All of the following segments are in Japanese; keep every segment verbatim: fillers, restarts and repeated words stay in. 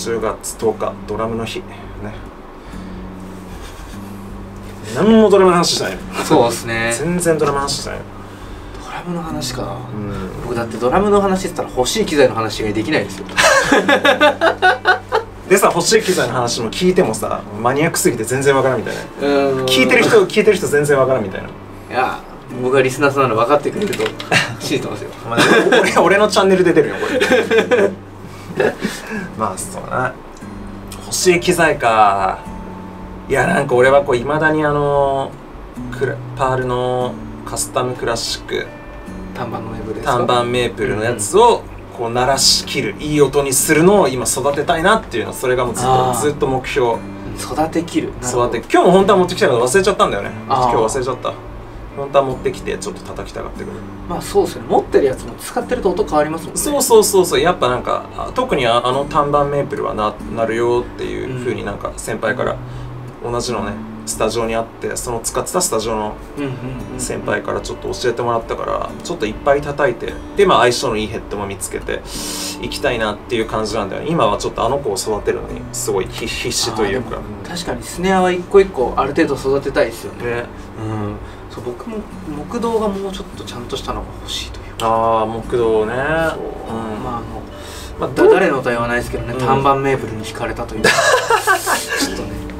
じゅうがつとおかドラムの日ね。何もドラムの話しない。 そうですね。 全然ドラムの話しない。 ドラムの話か、 うん、 僕だってドラムの話って言ったら欲しい機材の話ができないですよ。 でさ、欲しい機材の話も聞いてもさ、マニアックすぎて全然わからんみたいな。聞いてる人聞いてる人全然わからんみたいな。いや、僕がリスナーさんなら分かってくれると信じてますよ。 俺, 俺のチャンネルで出るよこれ。まあそうだな。欲しい機材か。いや、なんか俺はこういまだにあのクラパールのカスタムクラシック単板のメープルですか。 単板メープルのやつをこう鳴らしきる、いい音にするのを今育てたいなっていうの、それがもうずっとずっと目標。 育てきる。 育て、今日も本当は持ってきたけど忘れちゃったんだよね。今日忘れちゃった。本当は持ってきてちょっと叩きたがってくる。 まあそうですよね。持ってるやつも使ってると音変わりますもんね。 そうそうそうそう。やっぱなんか特にあの単板メープルはななるよっていうふうになんか先輩から同じのねスタジオにあって、その使ってたスタジオの先輩からちょっと教えてもらったから、ちょっといっぱい叩いて、でまあ相性のいいヘッドも見つけていきたいなっていう感じなんだよね。今はちょっとあの子を育てるのにすごい必死というか。 確かにスネアは一個一個ある程度育てたいですよね。 ね、 うん、そう、僕も木道がもうちょっとちゃんとしたのが欲しいというか。 ああ、木道ね。そう、うん、 まああの、まあ、誰のとは言わないですけどね、うん、単板メープルに惹かれたというか。ちょっとね。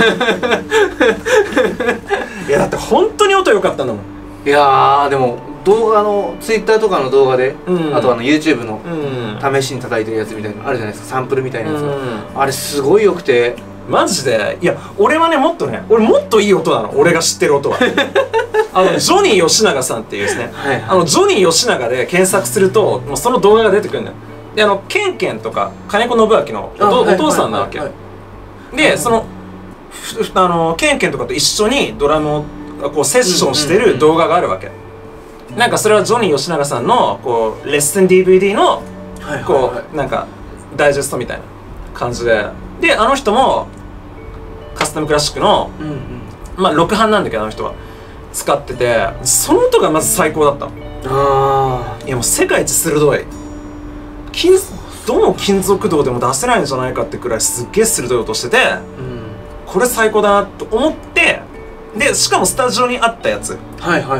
いやだって本当に音良かったんだもん。 いやー、でも動画のツイッターとかの動画で、うん、あとあの YouTube の試しに叩いてるやつみたいなのあるじゃないですか、サンプルみたいなやつが、うん、あれすごい良くて。 マジで。いや俺はね、もっとね、俺もっといい音なの、俺が知ってる音は。あのジョニー吉永さんっていうですね、はい、はい、あのジョニー吉永で検索するともうその動画が出てくるんだよ。で、あのケンケンとか金子信明の お, お父さんなわけで、そのあのケンケンとかと一緒にドラムをこうセッションしてる動画があるわけ。なんかそれはジョニー吉永さんのこうレッスン ディーブイディー のこうなんかダイジェストみたいな感じで、であの人もカスタムクラシックの、うん、うん、まあろくはんなんだけどあの人は使ってて、その音がまず最高だった。ああ、いやもう世界一鋭い、金どの金属銅でも出せないんじゃないかってくらいすっげえ鋭い音してて、うん、これ最高だなと思って、でしかもスタジオにあったやつ、はいはいはい、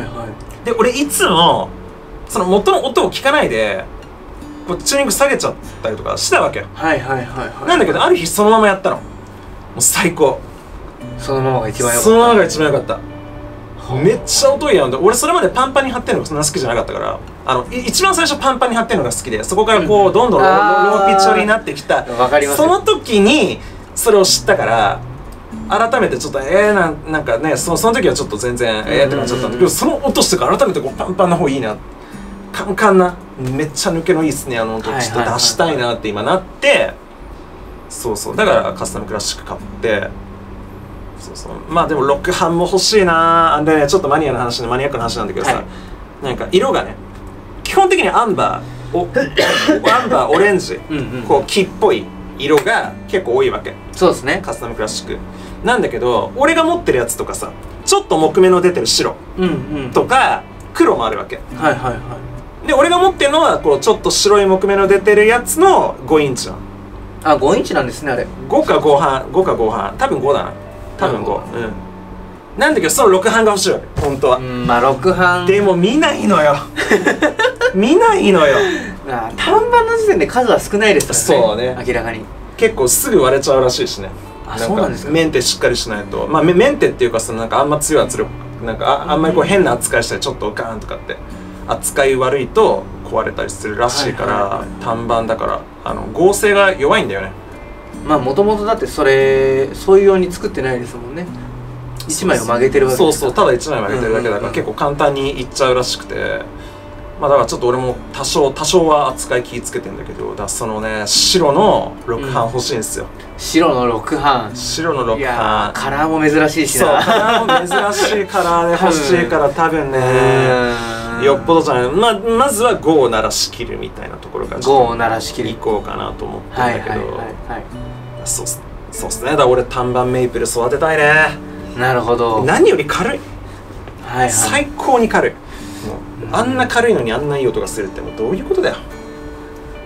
で俺いつもその元の音を聞かないでこうチューニング下げちゃったりとかしたわけよ。はいはいはいはい。なんだけどある日そのままやったの、もう最高。 そのままが一番良かった。 そのままが一番良かった。めっちゃ音いいやんで、俺それまでパンパンに貼ってるのそんな好きじゃなかったから、あの一番最初パンパンに貼ってるのが好きで、そこからこうどんどんローピッチ寄りになってきた。わかります。その時にそれを知ったから、改めてちょっとえーな、なんかね、そのその時はちょっと全然えーってなっちゃったんだけど、その音してから改めてこうパンパンの方いいな、カンカンなめっちゃ抜けのいいスネアの音ちょっと出したいなって今なって、そうそう、だからカスタムクラシック買って。そうそう、まあでもろくはんも欲しいな。でね、ちょっとマニアの話でマニアックな話なんだけどさ、はい、なんか色がね基本的にアンバーおアンバーオレンジうん、うん、こう木っぽい色が結構多いわけ。そうですね、カスタムクラシックなんだけど、俺が持ってるやつとかさ、ちょっと木目の出てる白とか黒もあるわけ。はいはいはい。で俺が持ってるのはこうちょっと白い木目の出てるやつのごインチなの。 あ、ごインチなんですね。あれごかご半、ごかご半、多分ごだな、多分ご、うん、なんだけどそのろくはんが欲しいわけ本当は。うん、まあろくはんでも見ないのよ。見ないのよ。 あ、単板の時点で数は少ないですからね。そうね、明らかに結構すぐ割れちゃうらしいしね。 あ、そうなんですか。 メンテしっかりしないと、まあメンテっていうかそのなんかあんま強い圧力、なんか あ, あんまりこう変な扱いしたりちょっとガーンとかって扱い悪いと壊れたりするらしいから、単板だからあの合成が弱いんだよね。 まあもともとだってそれそういうように作ってないですもんね。一枚を曲げてるわけですから。そうそう、ただ一枚曲げてるだけだから結構簡単にいっちゃうらしくて、まあだからちょっと俺も多少多少は扱い気ぃつけてんだけど、だそのね白のろくはん欲しいんですよ、うん、 白のろくはん。 白のろくはん。いやカラーも珍しいしな。 そう、カラーも珍しいカラーで欲しいから多分ねよっぽどじゃない。まあまずはごを鳴らしきるみたいなところからごを鳴らしきるいこうかなと思ってんだけど、そうそうっすね。だから俺単板メイプル育てたいね。 なるほど。 何より軽い、はい、はい、最高に軽い。もうあんな軽いのにあんないい音がするってもうどういうことだよ。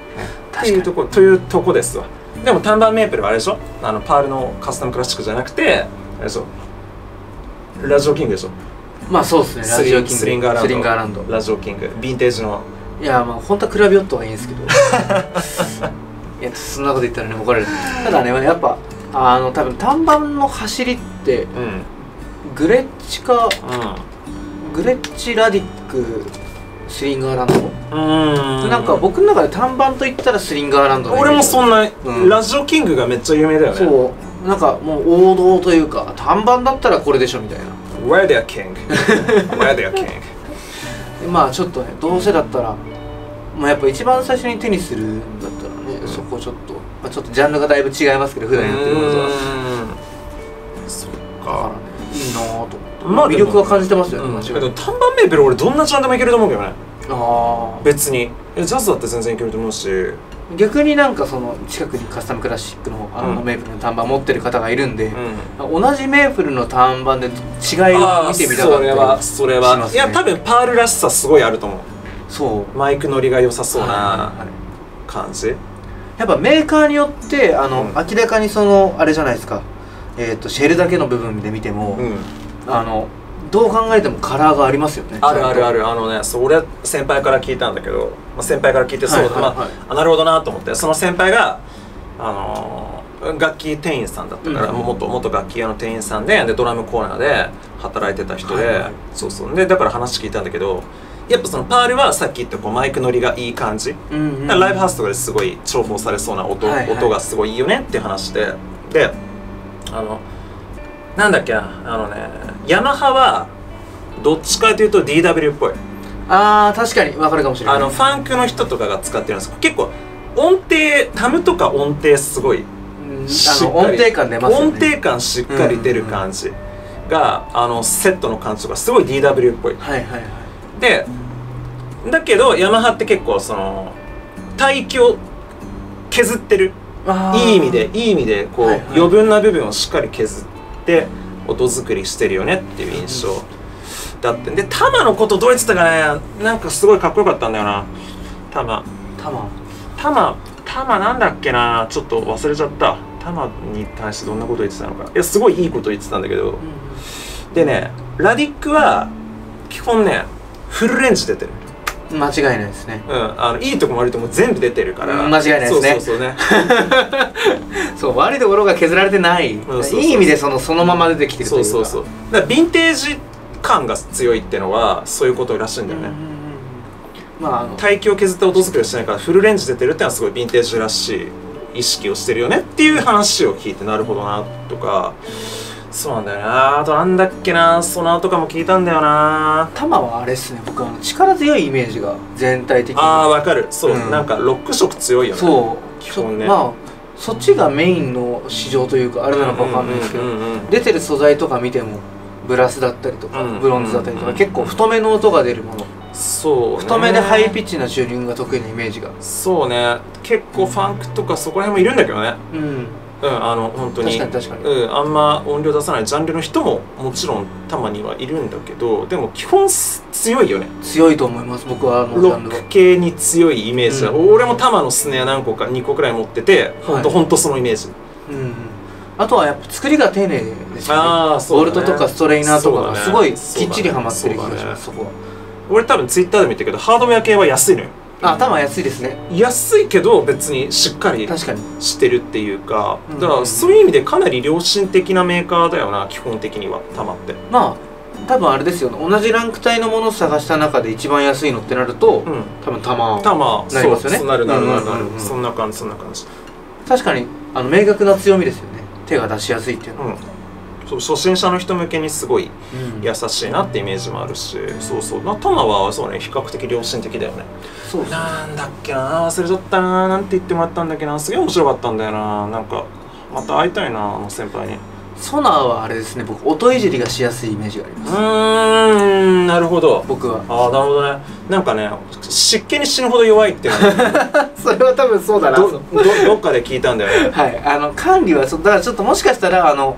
っていうとこというとこですわ。でも単板メープルはあれでしょ、あのパールのカスタムクラシックじゃなくてあれでしょ、ラジオキングでしょ。 まあそうですね、ラジオキング、 スリンガーランド、 スリンガーランド、 ラジオキング、ヴィンテージの。 いやまあ本当はクラビオットがいいんですけどいやそんなこと言ったらね怒られる。ただねやっぱあの多分単板の走りって、うん、グレッチか、うん、グレッチラディックスリンガーランド、うん、なんか僕の中で単板と言ったらスリンガーランド。 俺もそんな、うん、ラジオキングがめっちゃ有名だよね。 そうなんかもう王道というか単板だったらこれでしょみたいな。 Where they are king Where they are king まあちょっとねどうせだったらまあやっぱ一番最初に手にするんだったらね、うん、そこちょっと、まあ、ちょっとジャンルがだいぶ違いますけど普段やってることは。 そっか、 だからねいいなぁと思って、まあ魅力は感じてますよね。 うん、でも単板メープル俺どんなジャンルもいけると思うけどね。ああ別にジャズだって全然いけると思うし、 逆になんかその近くにカスタムクラシックのあのメープルの単板持ってる方がいるんで、うん、同じメープルの単板で違いを見てみたかったり。それはそれは、ね、いや多分パールらしさすごいあると思う。 そうマイク乗りが良さそうな感じ。 やっぱメーカーによってあの、うん、明らかにそのあれじゃないですか、えー、とシェルだけの部分で見ても、うん、あのどう考えてもカラーがありますよね。 あるあるある。あのねそう俺先輩から聞いたんだけど、まあ、先輩から聞いてそう、はいはいはい、まあ、なるほどなと思って、その先輩があのー、楽器店員さんだったから、うん、元元楽器屋の店員さんででドラムコーナーで働いてた人で、はいはい、そうそうでだから話聞いたんだけど、やっぱそのパールはさっき言ったこうマイク乗りがいい感じ、うんうん、だからライブハウスとかですごい重宝されそうな 音,、はいはい、音がすごいいいよねっていう話で、であのなんだっけな、あのねヤマハはどっちかというと ディーダブリュー っぽい。 あー確かに分かるかもしれない。 あのファンクの人とかが使ってるんですけど、結構音程タムとか音程すごいあの音程感出ますよね。 音程感しっかり出る感じが、うんうん、あのセットの感じとかすごい ディーダブリュー っぽい。はいはいはい。でだけどヤマハって結構その帯域を削ってる、いい意味でいい意味でこう、はいはい、余分な部分をしっかり削って音作りしてるよねっていう印象だって。でタマのことどう言ってたかね、なんかすごいかっこよかったんだよな。タマタマタマタマなんだっけな、ちょっと忘れちゃった。タマに対してどんなこと言ってたのか。いやすごいいいこと言ってたんだけど、うん、でねラディックは基本ねフルレンジ出てる。 間違いないですね。 うん、あのいいとこも悪いとこも全部出てるから、 うん、間違いないですね。 そうそうそうねそう悪いところが削られてない、うん、そうそうそう、いい意味でそのそのまま出てきてるというか、 そうそうそう、だからヴィンテージ感が強いっていうのはそういうことらしいんだよね。うん、まあ、あの帯域を削って音作りをしてないからフルレンジ出てるってのはすごいヴィンテージらしい意識をしてるよねっていう話を聞いて、なるほどなとか。そうなんだよな。あとなんだっけな、ソナーとかも聞いたんだよな。 タマはあれっすね、僕は力強いイメージが全体的に。 ああわかる。そう、うん、なんかロック色強いよね。 そう基本ね。まあそっちがメインの市場というかあれなのかわかんないですけど、出てる素材とか見てもブラスだったりとかブロンズだったりとか結構太めの音が出るもの。そうね、太めでハイピッチなチューニングが得意なイメージが。そうね、結構ファンクとかそこら辺もいるんだけどね。うんうん、あの本当に確かに確かに、うん、あんま音量出さないジャンルの人ももちろんたまにはいるんだけど、でも基本強いよね。 強いと思います。僕はあのロック系に強いイメージだ、うん、俺もタマのスネア何個かにこくらい持ってて、はい、ほんとそのイメージ、うん、 あとはやっぱ作りが丁寧ですよね。あーそうだね、ボルトとかストレイナーとかがすごいきっちりはまってる気がします。そこは俺多分ツイッターでも言ったけどハードウェア系は安いのよ。 あ、頭安いですね。 安いけど別にしっかりしてるっていうか、だからそういう意味でかなり良心的なメーカーだよな、基本的にはタマって。 まあ多分あれですよね、同じランク帯のものを探した中で一番安いのってなると、うん、多分タマタマなりますよね。 そうなるなるなるなる、そんな感じそんな感じ。 確かにあの明確な強みですよね、手が出しやすいっていうのは。うん、 そう初心者の人向けにすごい優しいなってイメージもあるし、うん、そうそう、タマはそうね、比較的良心的だよね。そうですね、なんだっけな、忘れちゃったな、なんて言ってもらったんだっけな、すげえ面白かったんだよな。なんかまた会いたいな、あの先輩に。 ソナーはあれですね、僕音いじりがしやすいイメージがあります。 うーん、なるほど。 僕はああ、なるほどね。なんかね、湿気に死ぬほど弱いっていうのはそれは多分そうだな。 ど ど, どっかで聞いたんだよね。 はい、あの管理はそだからちょっともしかしたらあの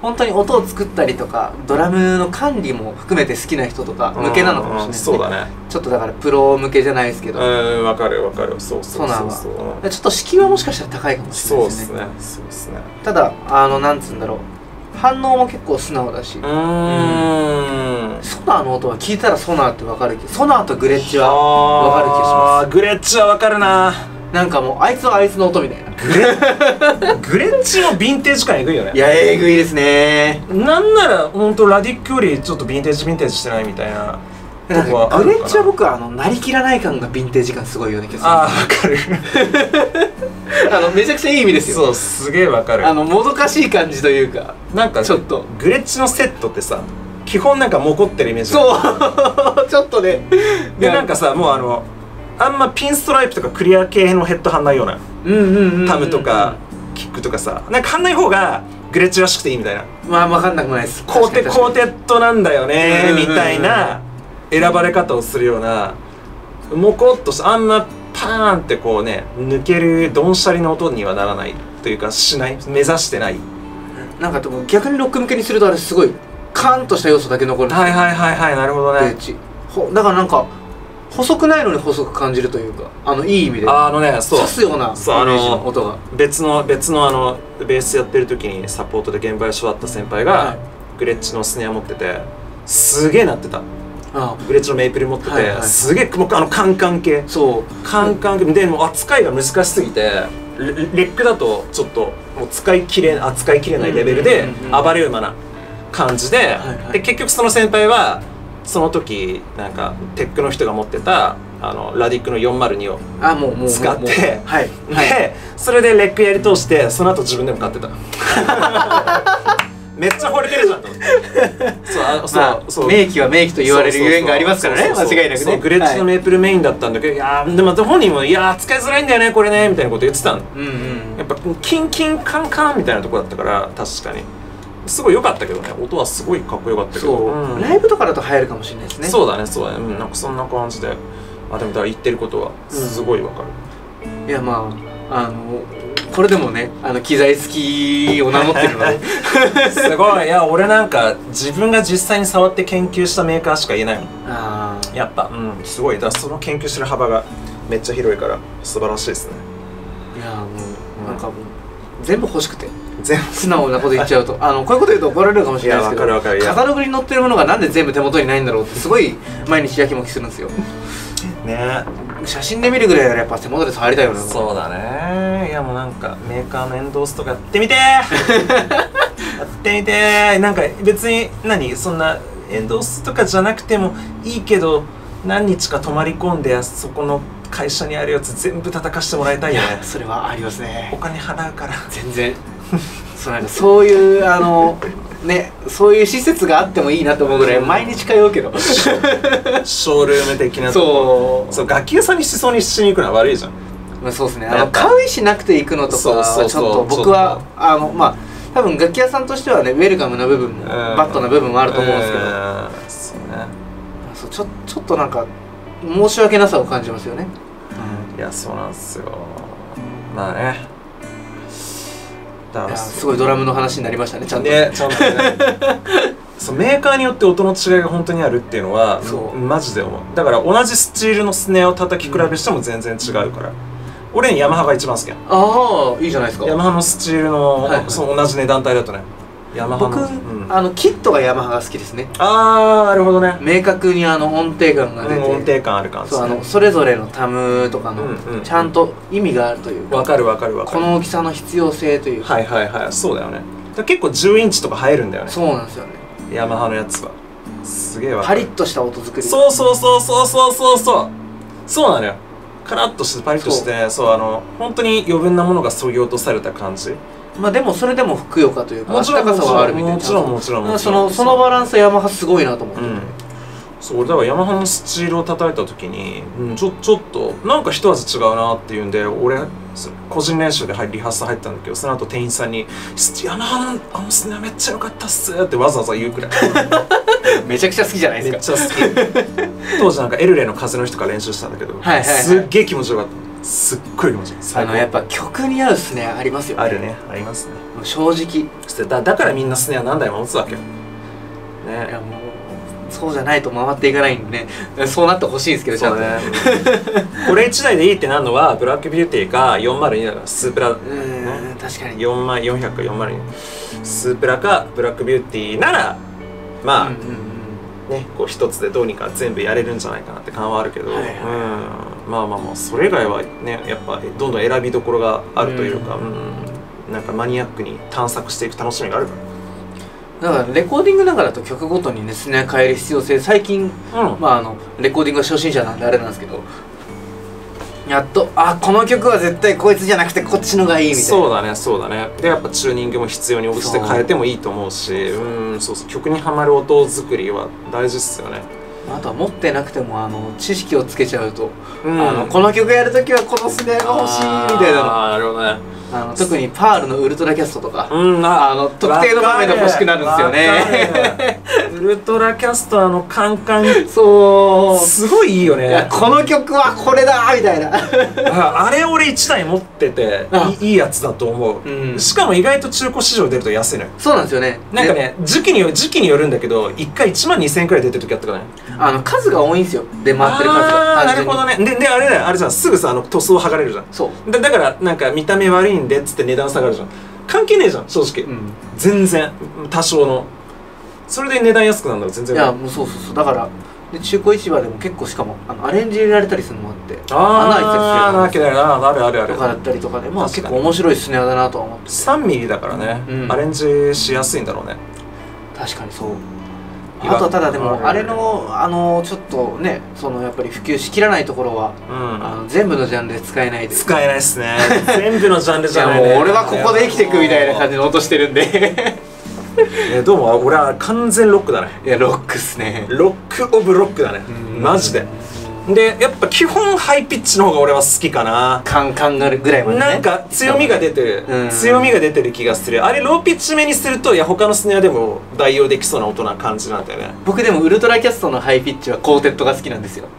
本当に音を作ったりとかドラムの管理も含めて好きな人とか向けなのかもしれないですね。 そうだね。 ちょっとだからプロ向けじゃないですけど、 うん分かる分かる。そうそうそうそう。 ちょっと敷居はもしかしたら高いかもしれないですね。 そうですねそうですね。ただあのなんつうんだろう、反応も結構素直だし、うん、ソナーの音は聞いたらソナーって分かるけど、ソナーとグレッチは分かる気がします。 グレッチは分かるな。 なんかもうあいつはあいつの音みたいな。 グレグレッチのヴィンテージ感えぐいよね。 いやえぐいですね。 なんならほんとラディックよりちょっとヴィンテージヴィンテージしてないみたいな。 なんかグレッチは僕はあのなりきらない感がヴィンテージ感すごいような気がする。 ああ分かる。 あのめちゃくちゃいい意味ですよ。 そうすげえ分かる。 あのもどかしい感じというか、 なんかちょっとグレッチのセットってさ基本なんかモコってるイメージ。 そうちょっとね。 でなんかさもうあのあんまピンストライプとかクリア系のヘッド貼んないようなタムとかキックとかさ、なんか貼んない方がグレッチらしくていいみたいな。 まあ分かんなくもないです。 コーテコーテッドなんだよねみたいな選ばれ方をするような、モコっとしたあんまパーンってこうね抜けるドンシャリの音にはならないというか、しない、目指してない。 なんかでも逆にロック向けにするとあれすごいカーンとした要素だけ残るんですよ。 はいはいはいはい、なるほどね。 だからなんか細くないのに細く感じるというか、あのいい意味であのね、そう刺すようなイメージの音が。 別の別のあのベースやってる時にサポートで現場で育った先輩が、はい、グレッチのスネア持っててすげえ鳴ってた。ああグレッチのメイプル持ってて、はいはい、すげえもうあのカンカン系、そうカンカン系でもう扱いが難しすぎてレックだとちょっともう使いきれ扱いきれないレベルで暴れ馬な感じで、で結局その先輩はその時なんかテックの人が持ってたあのラディックのよんまるにを使って、でそれでレックやり通してその後自分でも買ってた。めっちゃ惚れてるじゃんと思って。そうそうそう、 名機は名機と言われるゆえんがありますからね、間違いなくね。 グレッチのメープルメインだったんだけど、いやでも本人も「いや使いづらいんだよねこれね」みたいなこと言ってたの。やっぱキンキンカンカンみたいなとこだったから確かにすごい良かったけどね、音はすごいかっこよかったけど、 ライブとかだと流行るかもしれないですね。 そうだねそうだね、うん、なんかそんな感じで、あでもだから言ってることはすごいわかる。 いやまああのこれでもね、あの機材好きを名乗ってるので。 すごい。いや俺なんか自分が実際に触って研究したメーカーしか言えないもん。あやっぱうんすごい。だからその研究してる幅がめっちゃ広いから素晴らしいですね。 いやもうなんかもう全部欲しくて。全部素直なこと言っちゃうとあのこういうこと言うと怒られるかもしれないですけど、カタログに載ってるものがなんで全部手元にないんだろうってすごい毎日やきもきするんですよ。ね、写真で見るぐらいならやっぱ手元で触りたいよね。 そうだね。いやもうなんかメーカーのエンドースとかやってみてーやってみてー。なんか別に何そんなエンドースとかじゃなくてもいいけど、何日か泊まり込んでそこの会社にあるやつ全部叩かしてもらいたいよね。 それはありますね。 お金払うから全然そうなんかそういうあのね、そういう施設があってもいいなと思うぐらい毎日通うけどショールーム的なとこ。そうそう楽器屋さんにしそうにしに行くのは悪いじゃん。 まあそうですね。あの買う意思なくて行くのとかはちょっと僕はあのまあ多分楽器屋さんとしてはねウェルカムな部分もバッドな部分もあると思うんですけど、そうね。そうちょちょっとなんか申し訳なさを感じますよね。 いやそうなんですよ。まあね。 すごいドラムの話になりましたね、ちゃんとね。ちゃんとねそうメーカーによって音の違いが本当にあるっていうのはマジで思う。だから同じスチールのスネアを叩き比べしても全然違うから、俺にヤマハが一番好きやん。 ああいいじゃないですか。 ヤマハのスチールの、はいはい、その同じ値段帯だとね、 ヤマハの僕、うん、あのキットがヤマハが好きですね。 ああなるほどね。 明確にあの音程感が出て、うん、 音程感ある感じ、ね、 そうあのそれぞれのタムとかのちゃんと意味があるというか、 わかるわかるわかる。 この大きさの必要性というか、 はいはいはいそうだよね。だ結構じゅうインチとか入るんだよね。 そうなんですよね。 ヤマハのやつはすげえわかる。パリッとした音作り。 そうそうそうそうそうそうそうそうなのよ。カラッとしてパリッとしてそうあの本当に余分なものが削ぎ落とされた感じ。 まあでもそれでもふくよかというか温かさはあるみたいな。 もちろんもちろんもちろん。 そのそのバランスヤマハすごいなと思って、うん、 そうだからヤマハのスチールを叩いた時に、うん、ちょちょっとなんか一味違うなっていうんで俺個人練習でリハーサル入ったんだけど、その後店員さんに「ヤマハのあのスネアめっちゃ良かったっす」ってわざわざ言うくらいめちゃくちゃ好きじゃないですか。 めっちゃ好き当時なんかエルレの風の日とか練習したんだけどすっげえ気持ちよかった。 すっごい気持ちいい。 あのやっぱ曲に合うスネアありますよね。 あるね、ありますね。 正直だだからみんなスネア何台も持つわけよね。 いやもうそうじゃないと回っていかないんでね、そうなってほしいんですけど、ちゃんとねこれいちだいでいいってなるのはブラックビューティーかよんまるにだから、スープラ、 うん、確かによんまんよんひゃくかよんまるにスープラかブラックビューティーならまあ、うんうんうん、ね、こう一つでどうにか全部やれるんじゃないかなって感はあるけど、はいはい、うん、まあまあまあそれ以外はねやっぱどんどん選びどころがあるというか、うんうん、なんかマニアックに探索していく楽しみがあるから。 だからレコーディングなんかだと曲ごとにねスネア変える必要性、最近、うん、まああのレコーディングは初心者なんであれなんですけど、やっとあこの曲は絶対こいつじゃなくてこっちのがいいみたいな。 そうだねそうだね。でやっぱチューニングも必要に応じて変えてもいいと思うし、うん、そうそう、曲にはまる音作りは大事っすよね。 あとは持ってなくてもあの知識をつけちゃうと、うん、あのこの曲やるときはこのスネアが欲しいみたいなの。 ああなるほどね。 あの特にパールのウルトラキャストとか、 うん、 あの特定の場面で欲しくなるんですよね。 ウルトラキャストあのカンカンそうすごいいいよね。 いやこの曲はこれだみたいなあ, あれ俺いちだい持ってていい, いいやつだと思う、うん、しかも意外と中古市場出ると安いのよ。 そうなんですよね。 なんかね時期に時期によるんだけどいっかいいちまんにせんえんくらい出てる時あったからね。 あの数が多いんですよ、出回ってる数が。 あなるほどね。でであれだよ、あれじゃん、すぐさあの塗装剥がれるじゃん。 そうだだからなんか見た目悪いんでっつって値段下がるじゃん。関係ねえじゃん正直、うん、全然多少のそれで値段安くなるのは全然。 いやもうそうそうそう、だからで中古市場でも結構しかもあのアレンジ入れられたりするのもあって、 あ穴開いてたりするあるあるあるとかだったりとかで、まあ結構面白いスネアだなとは思って。 さんミリだからね、うん、アレンジしやすいんだろうね。 確かにそう。あとただでもあれのあのちょっとねそのやっぱり普及しきらないところは、うん、あの全部のジャンルで使えないで。 使えないっすね全部のジャンルじゃないね。 もう俺はここで生きていくみたいな感じの音してるんでえどうも俺は完全ロックだね。 いやロックっすね。 ロックオブロックだねマジで。でやっぱ基本ハイピッチの方が俺は好きかな。 カンカンがあるぐらいまでね。 なんか強みが出てる、うん、強みが出てる気がする。あれローピッチ目にするといや他のスネアでも代用できそうな音な感じなんだよね。 僕でもウルトラキャストのハイピッチはコーテットが好きなんですよ。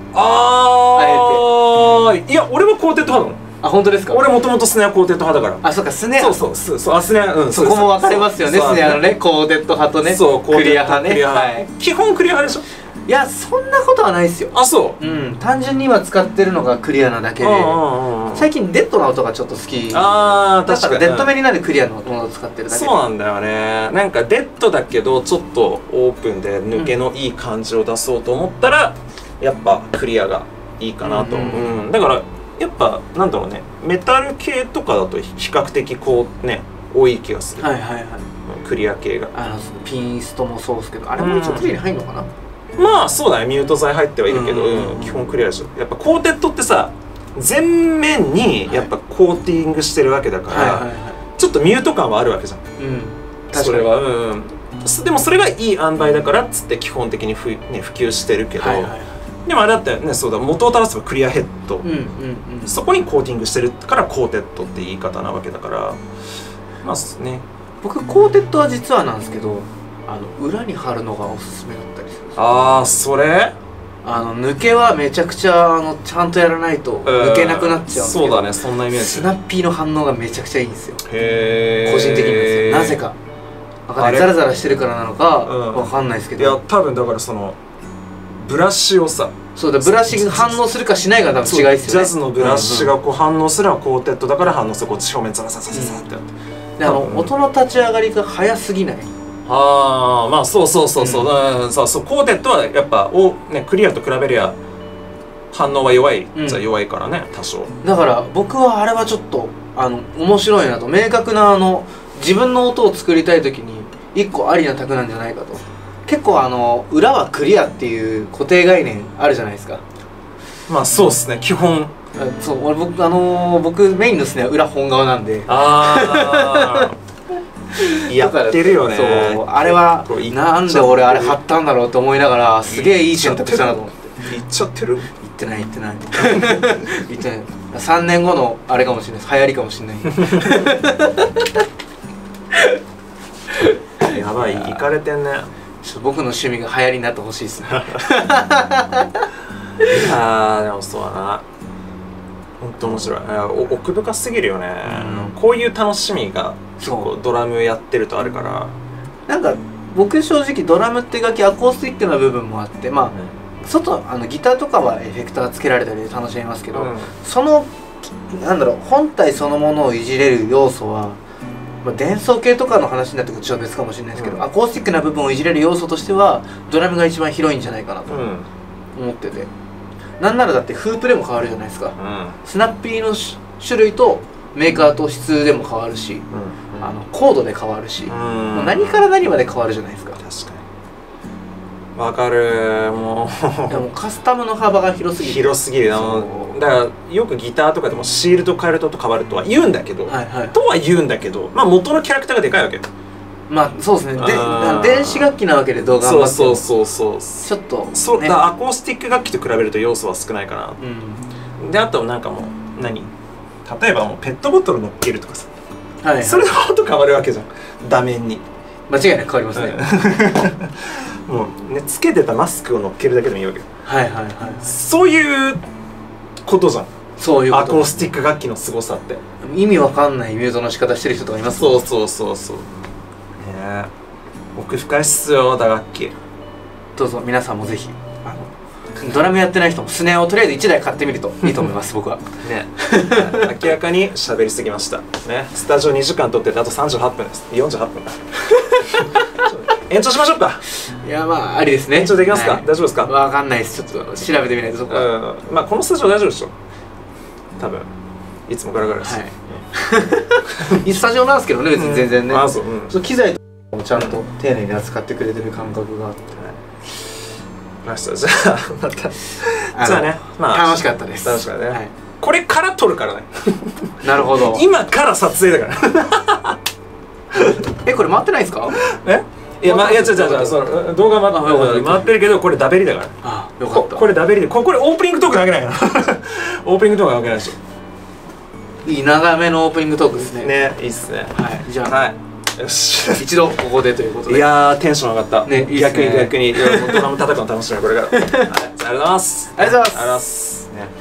ああえていや俺はコーテット派なの。 あ本当ですか。 俺もともとスネアコーテット派だから。 あそうかスネアそうそうそうそうあスネアうんそこも分かれますよね。スネアのねコーテット派とねそうクリア派ね。はい、 基本クリア派でしょ。 いやそんなことはないですよ。 あそう。 うん単純に今使ってるのがクリアなだけで、最近デッドな音がちょっと好き。 ああ確かに。 だからデッド目になるクリアのものを使ってるだけで。 そうなんだよね。なんかデッドだけどちょっとオープンで抜けのいい感じを出そうと思ったら、うん、やっぱクリアがいいかなと。うん、うんうん、だからやっぱなんだろうねメタル系とかだと比較的こうね多い気がする。 はいはいはい。 クリア系があのピンストもそうですけどあれも一応クリアに入るのかな。 まあそうだねミュート剤入ってはいるけど、うん、基本クリアでしょ。やっぱコーテットってさ全面にやっぱコーティングしてるわけだからちょっとミュート感はあるわけじゃん、うん、それはうん、でもそれがいい塩梅だからっつって基本的にふ、ね、普及してるけど、はいはいはい、でもあれだってねそうだ元を正せばクリアヘッド、うんうんうん、そこにコーティングしてるからコーテットって言い方なわけだからまあね僕コーテットは実はなんですけどあの裏に貼るのがおすすめだったりする。 ああそれあの抜けはめちゃくちゃあのちゃんとやらないと抜けなくなっちゃうんですけど、 そうだねそんなイメージ。 スナッピーの反応がめちゃくちゃいいんですよ。 へえ個人的にですよなぜか分かんないザラザラしてるからなのか分かんないですけど、 いや多分だからそのブラシをさそうだブラシが反応するかしないが多分違いですよね。 ジャズのブラシがこう反応すればコーテットだから反応するこっち表面ザラザラザラザラってやって、 うん、であの音の立ち上がりが早すぎない。 ああまあそうそうそうそう、うん、そうそうコーテットはやっぱお、ね、クリアと比べりゃ反応は弱い、うん、じゃ弱いからね多少。 だから僕はあれはちょっとあの面白いなと明確なあの自分の音を作りたい時に一個ありな卓なんじゃないかと。結構あの裏はクリアっていう固定概念あるじゃないですか。 まあそうっすね基本。 そう俺僕あのー、僕メインのですね裏本側なんで。 ああやってるよね。 そうあれはなんで俺あれ貼ったんだろうと思いながらすげえいい選択したなと思って。 言っちゃってる。 言ってない言ってない言ってない。さんねんごのあれかもしれないです流行りかもしれないやばいいかれてんね。 僕の趣味が流行りになってほしいですね。 いやでもそうだな。 本当面白い。お奥深すぎるよね、うん、こういう楽しみが結構ドラムやってるとあるから。 なんか僕正直ドラムって楽器アコースティックな部分もあって、まあ、うん、外あのギターとかはエフェクターつけられたりで楽しめますけど、うん、そのなんだろう本体そのものをいじれる要素は、まあ、電奏系とかの話になってくるとちょっと別かもしれないですけど、うん、アコースティックな部分をいじれる要素としてはドラムが一番広いんじゃないかなと思ってて、うん、なんならだってフープでも変わるじゃないですか、うん、スナッピーの種類とメーカーと質でも変わるし、うん、あのコードで変わるし、うん、もう何から何まで変わるじゃないですか。 確かにわかる。もうでもカスタムの幅が広すぎる広すぎる。だからよくギターとかでもシールド変えると変わるとは言うんだけど、はい、はい、とは言うんだけど、まあ元のキャラクターがでかいわけ。 まあそうですね。で電子楽器なわけで動画そうそうそうそうちょっと、ね、 そうだアコースティック楽器と比べると要素は少ないかな、うん、であとなんかもう何例えばもうペットボトル乗っけるとかさ、はい、はい、それでほんと変わるわけじゃん、画面に。 間違いなく変わりますね、 うん、もうねつけてたマスクを乗っけるだけでもいいわけよ。 はいはいはい、 そういうことじゃん。 そういうこと。 アコースティック楽器の凄さって意味わかんないミュートの仕方してる人とかいますもん。そうそうそうそうねえ、奥深いっすよ打楽器。 どうぞ皆さんもぜひあのドラムやってない人もスネアをとりあえずいちだい買ってみるといいと思います僕はね。明らかに喋りすぎましたね。スタジオにじかん撮っててあとさんじゅうはっぷんです。よんじゅうはっぷん延長しましょうか。 いやまあありですね。 延長できますか、はい、大丈夫ですか。 わかんないです。ちょっと調べてみないとそこは、 うん、まあこのスタジオ大丈夫でしょ多分。いつもガラガラです、はい、スタジオなんですけどね別に全然ね、うん、あそう、うん、機材とかもちゃんと丁寧に扱ってくれてる感覚があって、はい、じゃあまたじゃあね、まあ、楽しかったです。楽しかったね、はい、これから撮るからねなるほど今から撮影だからえこれ回ってないですか。 えいや、まあ、いや、違う違う違う、その動画回回ってるけど、これダベリだから。ああ、よかった。これダベリで、これオープニングトークなわけないからオープニングトークなわけないでしょ。 いい長めのオープニングトークですね。 ね、いいっすね。 はい、じゃあ、 はい、よし一度ここでということで。 いやーテンション上がったね。逆に逆にドラム叩くの楽しみだこれから。はい、ありがとうございます。 ありがとうございます。 ありがとうございますね。